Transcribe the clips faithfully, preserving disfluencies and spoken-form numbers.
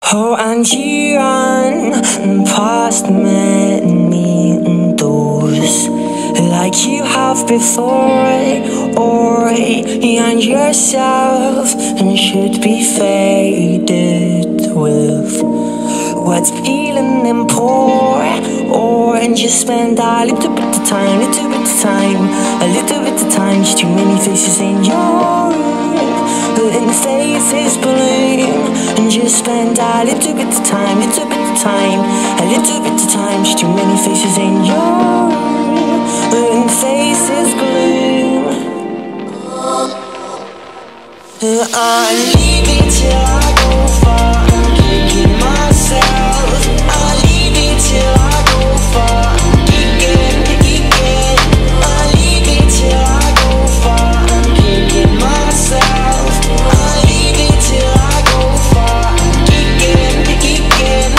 Oh, and you run past many doors like you have before, or and yourself and should be faded with what's feeling and poor, or and just spend a little bit of time, little bit of time, a little bit of time. Just too many faces in your room, letting the faces bloom, and just spend a little bit of time, little bit of time, a little bit of time. Just too many faces in your room, letting the faces bloom. I leave it till I go far, I'm kicking myself. I leave it till I go far, I'm kicking, kicking. I leave it till I go far, I'm kicking myself. I leave it till I go far, I'm kicking, kicking.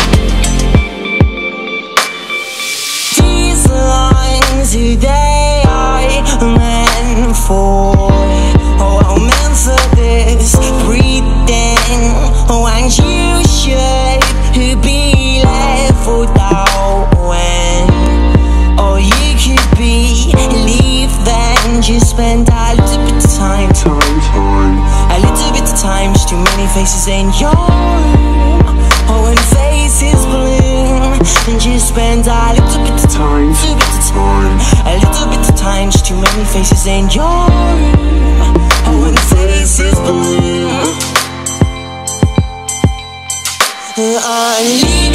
These lines, they are meant for, oh, I'm meant for this, breathing. Oh, and you should be left without when, oh, you could be leaving. Just spend a little bit of time, time, time, a little bit of time. Just too many faces in your room, oh, and faces bloom, and just spend a little bit of time, little bit of time, a little bit of time. Just too many faces in your room, oh, and faces bloom. I